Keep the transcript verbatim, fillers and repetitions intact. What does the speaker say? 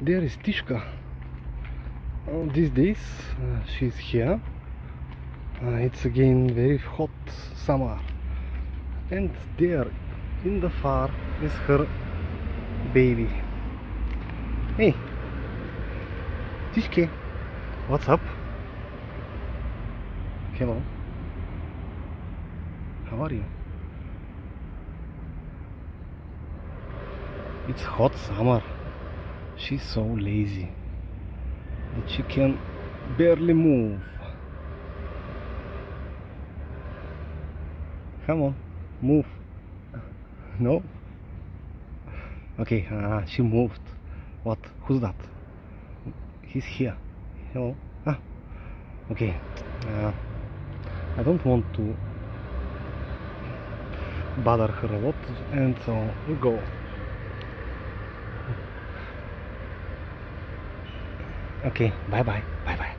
There is Tishka. Uh, these days uh, she's here. Uh, it's again very hot summer, and there in the far is her baby. Hey, Tishka, what's up? Hello. How are you? It's hot summer. She's so lazy that she can barely move. Come on, move. No? Okay, uh, she moved. What? Who's that? He's here. Hello? Ah, okay. Uh, I don't want to bother her a lot, and so we go. Okay, bye bye, bye bye.